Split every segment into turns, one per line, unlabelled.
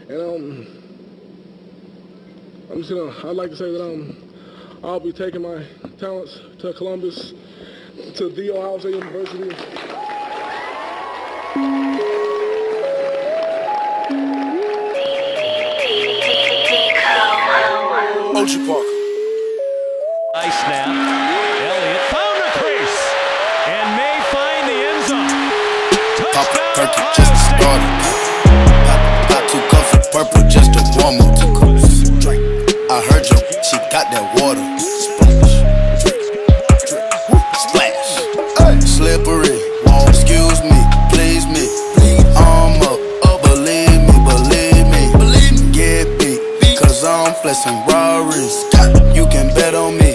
And I'd like to say that I'll be taking my talents to Columbus, to the Ohio State University.
Ocean Park.
Nice snap. Elliot found the crease and may find the end zone. Touchdown,
Turkey
Ohio
just
State.
started. Got 2 cups of purple just to warm up. 2 cups. Drink. I heard you. She got that water. Splash. Slippery. Excuse me. Please me. I'm up. Believe me. Get beat. Cause I'm flexing Rarries. You can bet on me.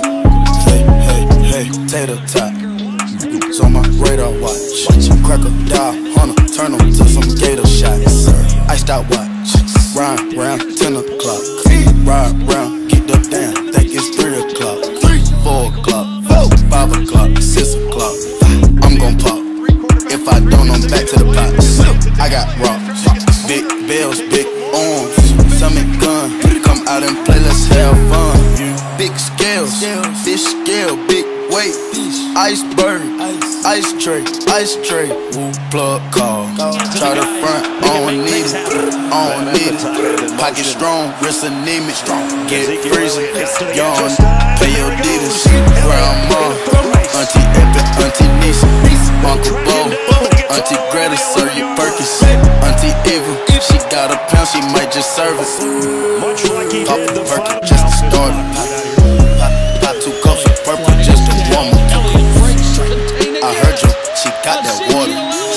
Hey, tater tot. It's on my radar watch. Crocodile hunter, turn them to some gator shots. Iced out watch. Ride round 10 o'clock. Ride round, get up down. Think it's 3 o'clock. 4 o'clock. 5 o'clock. 6 o'clock. I'm gon' pop. If I don't, I'm back to the pots. I got rocks. Big bells, big arms. Summit gun. Come out and play, let's have fun. Big scales, fish scale, big weight. Iceberg, ice tray. Woo, plug call. Try to front, I don't need it. Pocket strong, wrist anemic. Get freezing, yawn, pay your dealers. Grandma, Auntie Epic, Auntie Nisa, Uncle Bo, Auntie Greta, serve your Perkins. Auntie Eva, she got a pound, she might just serve it. Pop the Perkins just to start it. Pop 2 cups of purple just to warm up. I heard you, she got that water.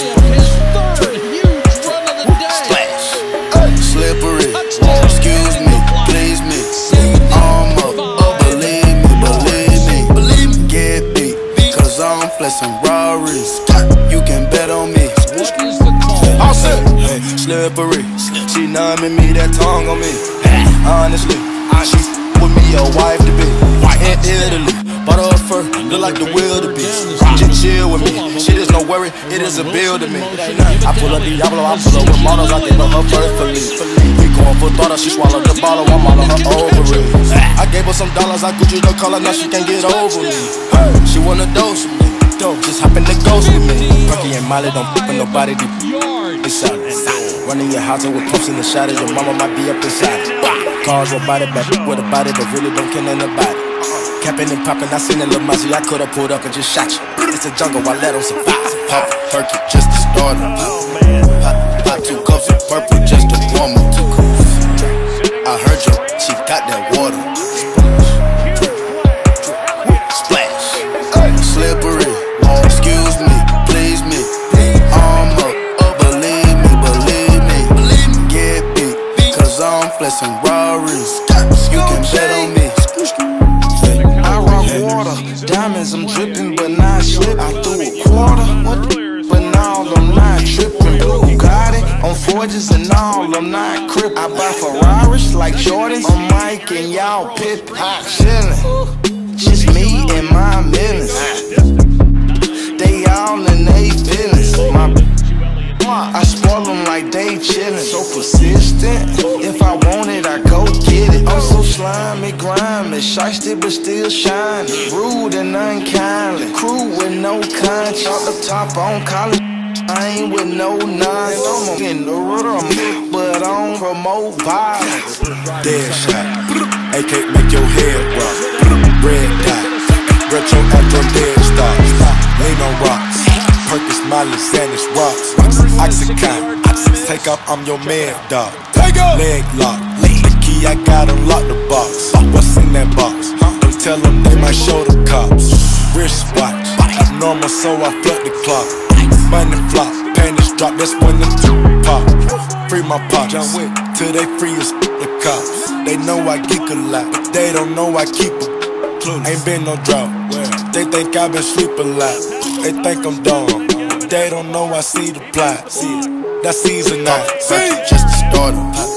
Splash. Slippery. Excuse me, please me. I'm up. Believe me. Get beat. Cause I'm flexing Rarries. You can bet on me. All set. Hey, slippery. She numbing me, that tongue on me. Honestly, she's with me, a wife to be. In Italy, bought her a fur, look like the wildebeest. Just chill with me, shit is no worry, it is a bill to me. I pull up Diablo, I pull up with models, I give her her perfectly. We going for daughter, she swallowed the bottle, I'm all on her ovaries. I gave her some dollars, I Gucci the color, now she can't get over me. She wanna dose with me, just hop in the ghost with me. Perky and Molly don't flip nobody, it's solid. Running your house with pumps in the shadow, your mama might be up inside. Cars with body, back with a body, but really don't kill anybody. Capping and popping, I seen a little Mazzy, I could've pulled up and just shot you. It's a jungle, I let them survive. Pop Perky just to start it. Pop 2 cups of purple just to warm up. 2 cups. I heard you, she got that water. Splash. Slippery. Excuse me, please me. I'm up. Believe me. Get beat. Cause I'm flexing Rarries. You can bet on me.
Water, diamonds, I'm dripping, but not slipping. I threw a quarter, but now I'm not tripping. Bugatti on forges and all, I'm not crippin'. I buy Ferraris like Jordans. I'm Mike and y'all Pippin. Chillin', just me and my minutes. They all in they feelings. I spoil them like they chillin'. So persistent, if I want it, I go get it. I'm so slimy, grimy, shiesty but still shiny. Rude and unkindly, crew with no conscience. Off the top on college, I ain't with no nonsense. I'm in the rhythm, but I don't promote violence.
Dead shot, AK make your head rock. Red dot, retro after dead stars. Lean on rocks. Perkins, Molly, Xanax, rocks. Oxycontin, take off, I'm your man, dog. Leg lock, the key, I got unlock the box. What's in that box? Don't tell them they might show the cops. Wrist watch, abnormal, so I flood the clock. Money flop, panties drop, that's when them pop. Free my pops, till they free as the cops. They know I geek a lot, but they don't know I keep a. Ain't been no drought, they think I been sleep a lot. They think I'm dumb, they don't know I see the plot. That season now, just to start 'em.